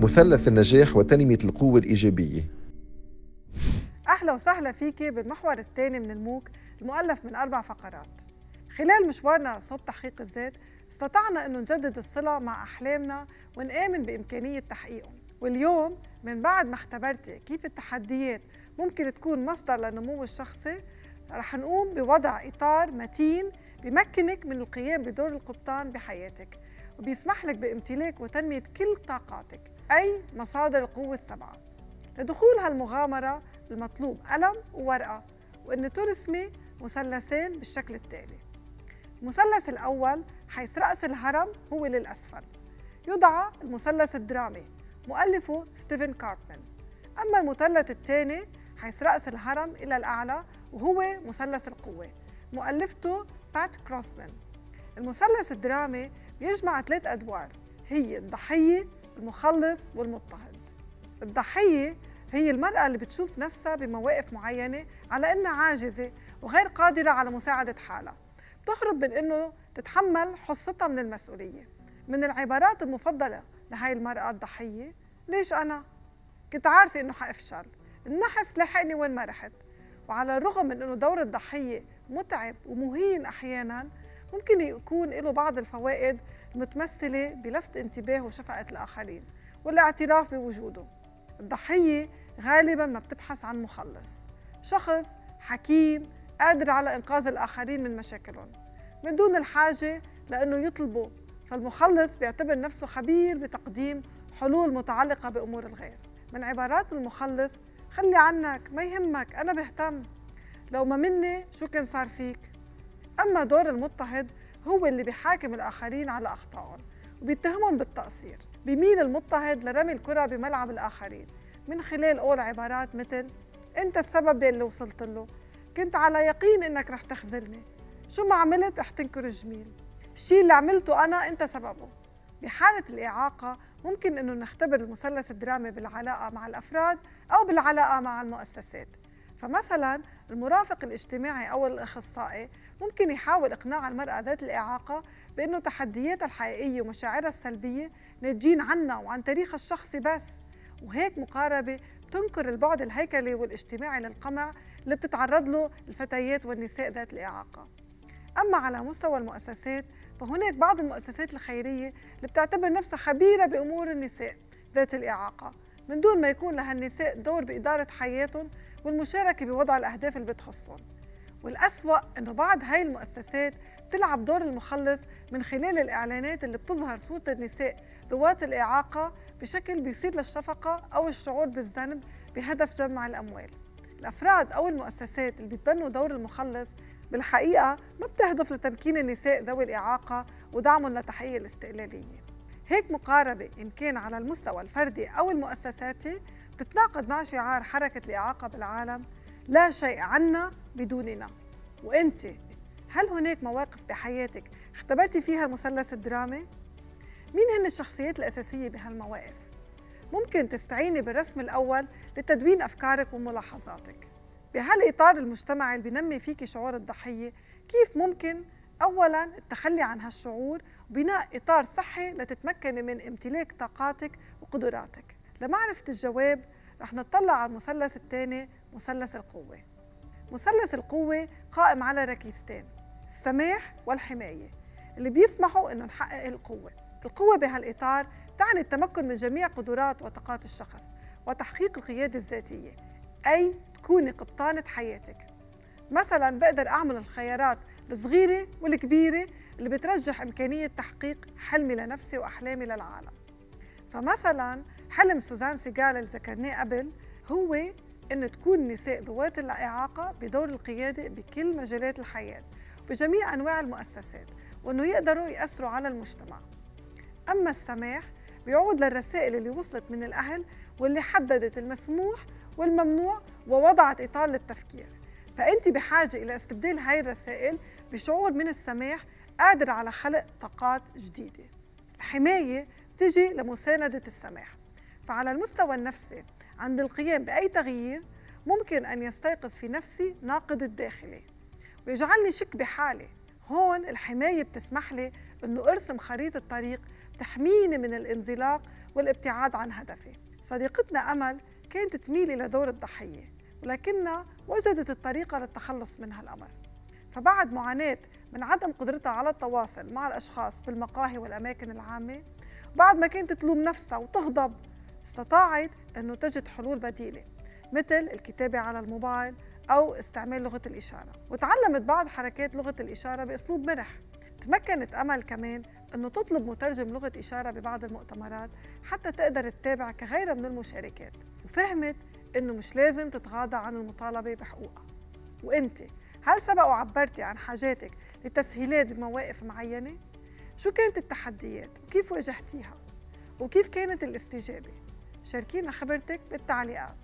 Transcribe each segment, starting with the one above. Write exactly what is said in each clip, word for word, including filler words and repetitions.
مثلث النجاح وتنمية القوة الإيجابية. أهلا وسهلا فيكي بالمحور الثاني من الموك المؤلف من أربع فقرات. خلال مشوارنا صوب تحقيق الذات استطعنا أنه نجدد الصلة مع أحلامنا ونآمن بإمكانية تحقيقهم. واليوم من بعد ما اختبرتي كيف التحديات ممكن تكون مصدر للنمو الشخصي، رح نقوم بوضع إطار متين بيمكنك من القيام بدور القبطان بحياتك وبيسمح لك بامتلاك وتنمية كل طاقاتك، أي مصادر القوة السبعة. لدخول هالمغامرة المطلوب قلم وورقة، وإن ترسمي مثلثين بالشكل التالي. المثلث الأول حيث رأس الهرم هو للأسفل يدعى المثلث الدرامي، مؤلفه ستيفن كاربمان. أما المثلث الثاني حيث رأس الهرم إلى الأعلى وهو مثلث القوة، مؤلفته بات كروسمان. المثلث الدرامي بيجمع ثلاث أدوار، هي الضحية، المخلص، والمضطهد. الضحية هي المرأة اللي بتشوف نفسها بمواقف معينة على إنها عاجزة وغير قادرة على مساعدة حالها، بتهرب من إنه تتحمل حصتها من المسؤولية. من العبارات المفضلة لهاي المرأة الضحية: ليش أنا؟ كنت عارفة إنه حأفشل، النحس لحقني وين ما رحت. وعلى الرغم من إنه دور الضحية متعب ومهين أحياناً، ممكن يكون له بعض الفوائد المتمثلة بلفت انتباه وشفقة الآخرين والاعتراف بوجوده. الضحية غالباً ما بتبحث عن مخلص، شخص حكيم قادر على إنقاذ الآخرين من مشاكلهم من دون الحاجة لأنه يطلبوا، فالمخلص بيعتبر نفسه خبير بتقديم حلول متعلقة بأمور الغير. من عبارات المخلص: خلي عنك، ما يهمك، أنا بهتم، لو ما مني شو كان صار فيك. أما دور المضطهد هو اللي بيحاكم الآخرين على أخطائهم وبيتهمهم بالتقصير. بيميل المضطهد لرمي الكرة بملعب الآخرين من خلال قول عبارات مثل: أنت السبب باللي وصلت له، كنت على يقين إنك رح تخذلني، شو ما عملت رح تنكر الجميل، الشيء اللي عملته أنا أنت سببه. بحالة الإعاقة ممكن إنه نختبر المثلث الدرامي بالعلاقة مع الأفراد أو بالعلاقة مع المؤسسات. فمثلا المرافق الاجتماعي أو الأخصائي ممكن يحاول إقناع المرأة ذات الإعاقة بأنه تحدياتها الحقيقية ومشاعرها السلبية ناتجين عنها وعن تاريخها الشخصي بس، وهيك مقاربة بتنكر البعد الهيكلي والاجتماعي للقمع اللي بتتعرض له الفتيات والنساء ذات الإعاقة. أما على مستوى المؤسسات فهناك بعض المؤسسات الخيرية اللي بتعتبر نفسها خبيرة بأمور النساء ذات الإعاقة من دون ما يكون لها النساء دور بإدارة حياتهم والمشاركة بوضع الأهداف اللي بتخصهم. والأسوأ أنه بعض هاي المؤسسات تلعب دور المخلص من خلال الإعلانات اللي بتظهر صورة النساء ذوات الإعاقة بشكل بيصير للشفقة أو الشعور بالذنب بهدف جمع الأموال. الأفراد أو المؤسسات اللي بيتبنوا دور المخلص بالحقيقة ما بتهدف لتمكين النساء ذوي الإعاقة ودعمهم لتحقيق الاستقلالية. هيك مقاربة إن كان على المستوى الفردي أو المؤسساتي بتتناقض مع شعار حركة الإعاقة بالعالم: لا شيء عنا بدوننا. وأنت، هل هناك مواقف بحياتك اختبرتي فيها المثلث الدرامي؟ مين هن الشخصيات الأساسية بهالمواقف؟ ممكن تستعيني بالرسم الأول لتدوين أفكارك وملاحظاتك. بهالإطار المجتمعي اللي بينمي فيكي شعور الضحية، كيف ممكن أولاً التخلي عن هالشعور وبناء إطار صحي لتتمكني من امتلاك طاقاتك وقدراتك؟ لمعرفة الجواب رح نطلع على المثلث الثاني، مثلث القوة. مثلث القوة قائم على ركيزتين: السماح والحماية، اللي بيسمحوا إنه نحقق القوة. القوة بهالإطار تعني التمكن من جميع قدرات وطاقات الشخص وتحقيق القيادة الذاتية، أي تكوني قبطانة حياتك. مثلا بقدر أعمل الخيارات الصغيرة والكبيرة اللي بترجح إمكانية تحقيق حلمي لنفسي وأحلامي للعالم. فمثلا حلم سوزان سيغال اللي ذكرناه قبل هو إن تكون النساء ذوات الإعاقة بدور القيادة بكل مجالات الحياة بجميع أنواع المؤسسات، وإنه يقدروا يأثروا على المجتمع. أما السماح بيعود للرسائل اللي وصلت من الأهل واللي حددت المسموح والممنوع ووضعت إطار للتفكير. فأنت بحاجة إلى استبدال هاي الرسائل بشعور من السماح قادر على خلق طاقات جديدة. الحماية تجي لمساندة السماح، فعلى المستوى النفسي عند القيام بأي تغيير ممكن أن يستيقظ في نفسي ناقد الداخلي ويجعلني شك بحالي هون الحماية بتسمح لي إنه أرسم خريطة طريق تحميني من الانزلاق والابتعاد عن هدفي. صديقتنا أمل كانت تميلي لدور الضحية، ولكنها وجدت الطريقة للتخلص من هالأمر. فبعد معاناة من عدم قدرتها على التواصل مع الأشخاص بالمقاهي والأماكن العامة، بعد ما كانت تلوم نفسها وتغضب، استطاعت أنه تجد حلول بديلة مثل الكتابة على الموبايل أو استعمال لغة الإشارة، وتعلمت بعض حركات لغة الإشارة بأسلوب مرح. تمكنت أمل كمان أنه تطلب مترجم لغة إشارة ببعض المؤتمرات حتى تقدر تتابع كغيرها من المشاركات، وفهمت أنه مش لازم تتغاضى عن المطالبة بحقوقها. وأنت هل سبق وعبرتي عن حاجاتك لتسهيلات بمواقف معينة؟ شو كانت التحديات وكيف واجهتيها؟ وكيف كانت الاستجابة؟ شاركينا خبرتك بالتعليقات.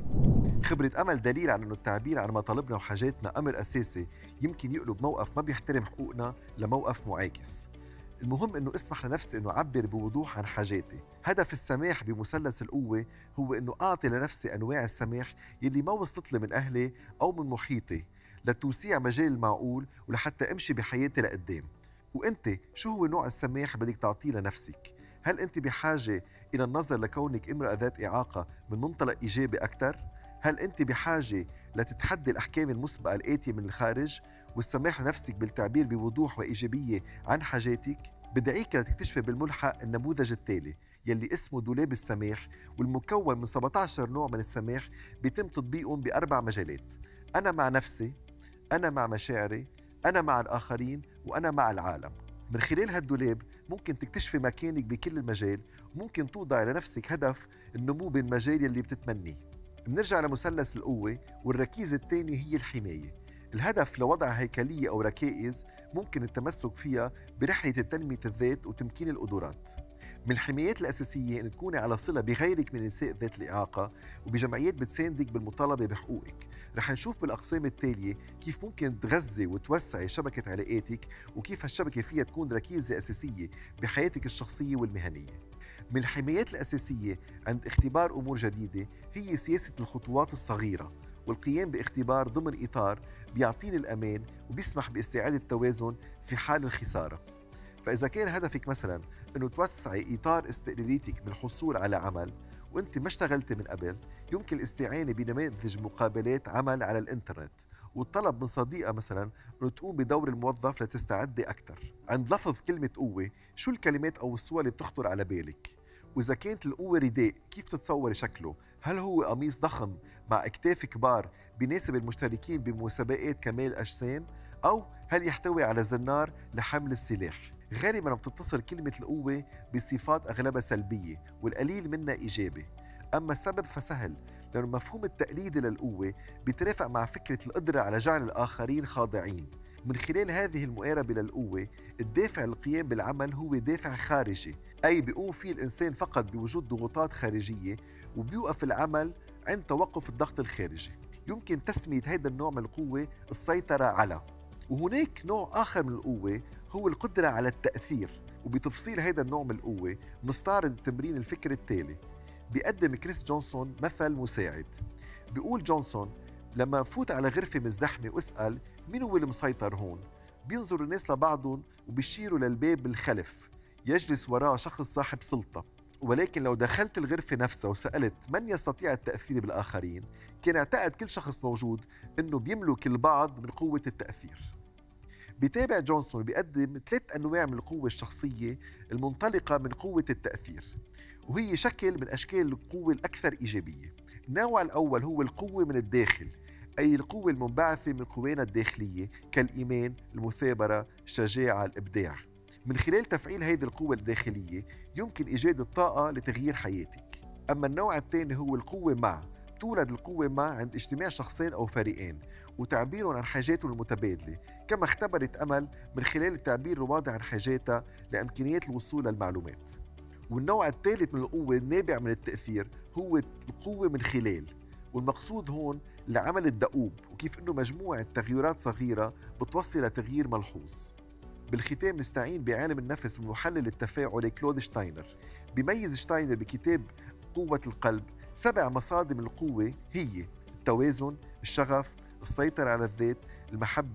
خبرة أمل دليل على أنه التعبير عن مطالبنا وحاجاتنا أمر أساسي يمكن يقلب موقف ما بيحترم حقوقنا لموقف معاكس. المهم أنه اسمح لنفسي أنه أعبر بوضوح عن حاجاتي. هدف السماح بمثلث القوة هو أنه أعطي لنفسي أنواع السماح يلي ما وصلت لي من أهلي أو من محيطي، لتوسيع مجال المعقول ولحتى أمشي بحياتي لقدام. وأنت شو هو نوع السماح بدك تعطيه لنفسك؟ هل أنت بحاجة إلى النظر لكونك امرأة ذات إعاقة من منطلق إيجابي أكثر؟ هل أنت بحاجة لتتحدي الأحكام المسبقة الآتية من الخارج والسماح لنفسك بالتعبير بوضوح وإيجابية عن حاجاتك؟ بدعيك لتكتشفي بالملحق النموذج التالي يلي اسمه دولاب السماح، والمكون من سبعة عشر نوع من السماح بيتم تطبيقهم بأربع مجالات: أنا مع نفسي، أنا مع مشاعري، أنا مع الآخرين، وأنا مع العالم. من خلال هالدولاب ممكن تكتشفي مكانك بكل المجال، وممكن توضعي لنفسك هدف النمو بالمجال يلي بتتمنيه. بنرجع لمثلث القوة، والركيزة الثانية هي الحماية. الهدف لوضع هيكلية أو ركائز ممكن التمسك فيها برحلة تنمية الذات وتمكين القدرات. من الحمايات الأساسية أن تكوني على صلة بغيرك من نساء ذات الإعاقة وبجمعيات بتساندك بالمطالبة بحقوقك. رح نشوف بالأقسام التالية كيف ممكن تغذي وتوسعي شبكة علاقاتك، وكيف هالشبكة فيها تكون ركيزة أساسية بحياتك الشخصية والمهنية. من الحمايات الأساسية عند اختبار أمور جديدة هي سياسة الخطوات الصغيرة، والقيام باختبار ضمن إطار بيعطيني الأمان وبيسمح باستعادة التوازن في حال الخسارة. فإذا كان هدفك مثلا أنه توسعي إطار استقلاليتك بالحصول على عمل وأنت ما اشتغلت من قبل، يمكن الاستعانة بنماذج مقابلات عمل على الإنترنت والطلب من صديقة مثلا أنه تقوم بدور الموظف لتستعدي أكثر. عند لفظ كلمة قوة، شو الكلمات أو الصور اللي بتخطر على بالك؟ وإذا كانت القوة رداء، كيف تتصوري شكله؟ هل هو قميص ضخم مع أكتاف كبار بيناسب المشتركين بمسابقات كمال الأجسام؟ أو هل يحتوي على زنار لحمل السلاح؟ غالباً بتتصل كلمة القوة بصفات أغلبها سلبية والقليل منها إيجابي. أما السبب فسهل، لأن مفهوم التقليد للقوة بيترافق مع فكرة القدرة على جعل الآخرين خاضعين. من خلال هذه المقاربة للقوة، الدافع للقيام بالعمل هو دافع خارجي، أي بيقوم فيه الإنسان فقط بوجود ضغوطات خارجية، وبيوقف العمل عند توقف الضغط الخارجي. يمكن تسمية هذا النوع من القوة السيطرة على. وهناك نوع آخر من القوة هو القدرة على التأثير، وبتفصيل هذا النوع من القوة نستعرض التمرين الفكري التالي. بيقدم كريس جونسون مثل مساعد. بيقول جونسون: لما فوت على غرفة مزدحمة واسأل مين هو المسيطر هون، بينظر الناس لبعضهم وبيشيروا للباب بالخلف، يجلس وراء شخص صاحب سلطة. ولكن لو دخلت الغرفة نفسها وسألت من يستطيع التأثير بالآخرين، كان اعتقد كل شخص موجود أنه بيملك البعض من قوة التأثير. بيتابع جونسون بيقدم ثلاث أنواع من القوة الشخصية المنطلقة من قوة التأثير، وهي شكل من أشكال القوة الأكثر إيجابية. النوع الأول هو القوة من الداخل، أي القوة المنبعثة من قوانا الداخلية كالإيمان، المثابرة، الشجاعة، الإبداع. من خلال تفعيل هذه القوة الداخلية يمكن إيجاد الطاقة لتغيير حياتك. أما النوع الثاني هو القوة مع. تولد القوة مع عند اجتماع شخصين أو فريقين وتعبيرهم عن حاجاتهم المتبادلة، كما اختبرت أمل من خلال التعبير الواضح عن حاجاتها لإمكانيات الوصول للمعلومات. والنوع الثالث من القوة النابع من التأثير هو القوة من خلال، والمقصود هون العمل الدؤوب، وكيف أنه مجموعة تغييرات صغيرة بتوصل لتغيير ملحوظ. بالختام نستعين بعالم النفس والمحلل التفاعلي كلود شتاينر. بيميز شتاينر بكتاب قوة القلب سبع مصادر من القوة هي التوازن، الشغف، السيطرة على الذات، المحبة،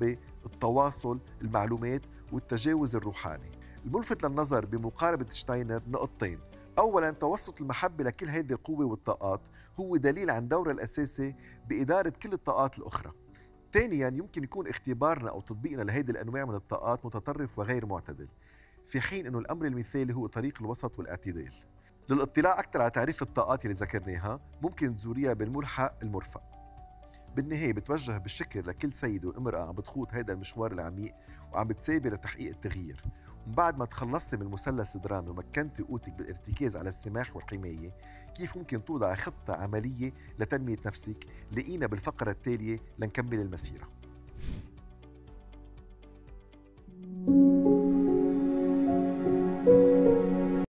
التواصل، المعلومات والتجاوز الروحاني. الملفت للنظر بمقاربة شتاينر نقطتين: أولاً توسط المحبة لكل هذه القوة والطاقات هو دليل عن دورها الأساسي بإدارة كل الطاقات الأخرى. ثانياً يمكن يكون اختبارنا أو تطبيقنا لهذه الأنواع من الطاقات متطرف وغير معتدل، في حين أنه الأمر المثالي هو طريق الوسط والاعتدال. للاطلاع أكثر على تعريف الطاقات اللي ذكرناها ممكن تزوريها بالملحق المرفق. بالنهاية بتوجه بالشكر لكل سيد وامرأة عم بتخوض هيدا المشوار العميق وعم بتسابق لتحقيق التغيير. وبعد ما تخلصتي من المثلث الدرامي ومكنتي قوتك بالارتكاز على السماح والحماية، كيف ممكن توضع خطة عملية لتنمية نفسك؟ لقينا بالفقرة التالية لنكمل المسيرة.